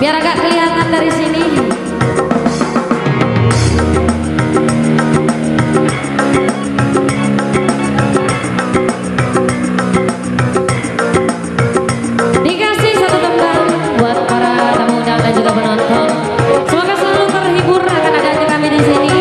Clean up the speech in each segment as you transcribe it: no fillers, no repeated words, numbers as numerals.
biar agak kelihatan dari sini. Dikasih satu tembang buat para tamu undangan dan juga penonton. Semoga selalu terhibur akan adanya kami di sini.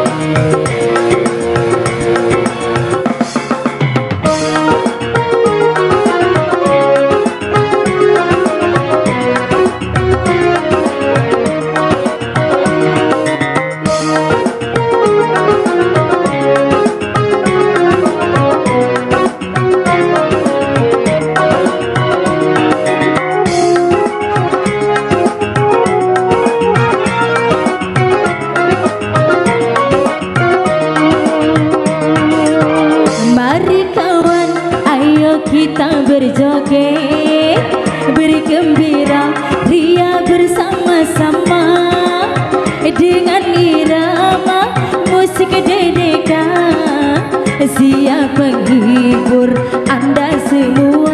Kita berjoget, bergembira, ria bersama-sama dengan irama musik Dedeka. Siap menghibur Anda semua.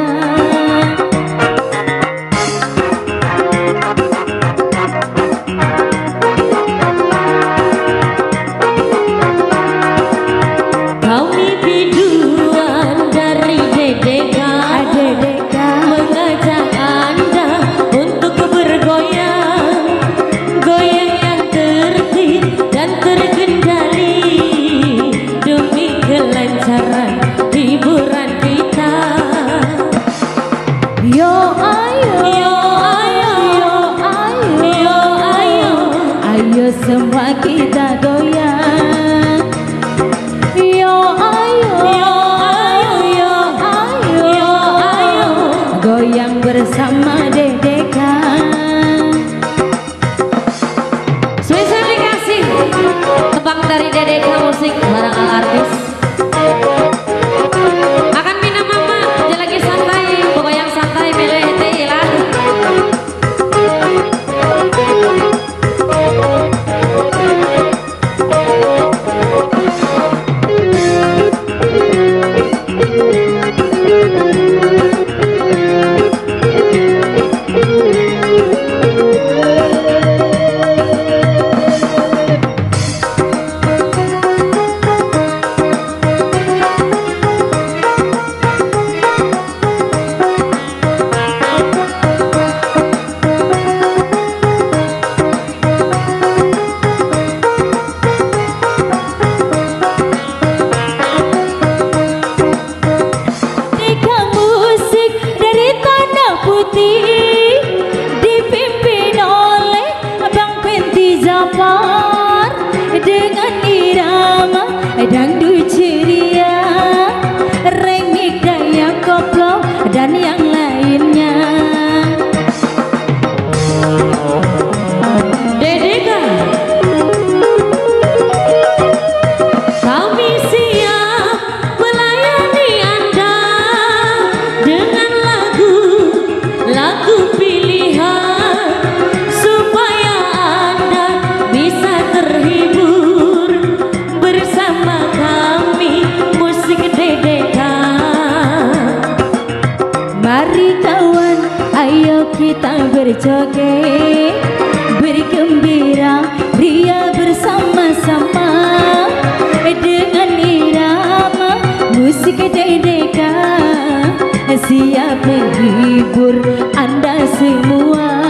Kami biduan dari Dedeka mengajak Anda untuk bergoyang, goyang yang tertib dan terkendali demi kelancaran hiburan kita. Yo ayo, yo ayo, yo ayo, yo ayo, ayo semua kita goyang. Yo ayo, yo ayo, yo ayo, yo ayo, goyang bersama Dedeka. Spesial dikasih tebang dari Dedeka musik barang ala artis. Makan minum mama, dia lagi santai, pokoknya yang santai milih teh lah. Dipimpin oleh Bang Penti Zafar dengan irama dangdut ceria, remik daya koplo dan yang lainnya. Dedeka, kami siap melayani Anda dengan lagu pilihan supaya Anda bisa terhibur bersama kami musik Dedeka. Mari kawan, ayo kita berjoget, bergembira, ria bersama-sama dengan irama musik Dedeka. Siap menghibur Anda semua.